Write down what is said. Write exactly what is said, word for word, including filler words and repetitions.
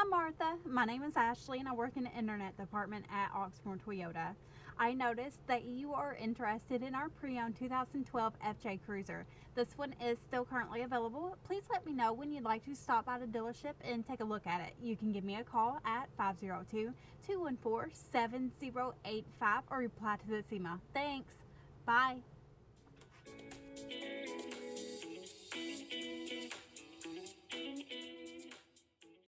Hi Martha, my name is Ashley and I work in the internet department at Oxmoor Toyota. I noticed that you are interested in our pre-owned two thousand twelve F J Cruiser. This one is still currently available. Please let me know when you'd like to stop by the dealership and take a look at it. You can give me a call at five oh two, two one four, seven oh eight five or reply to this email. Thanks. Bye.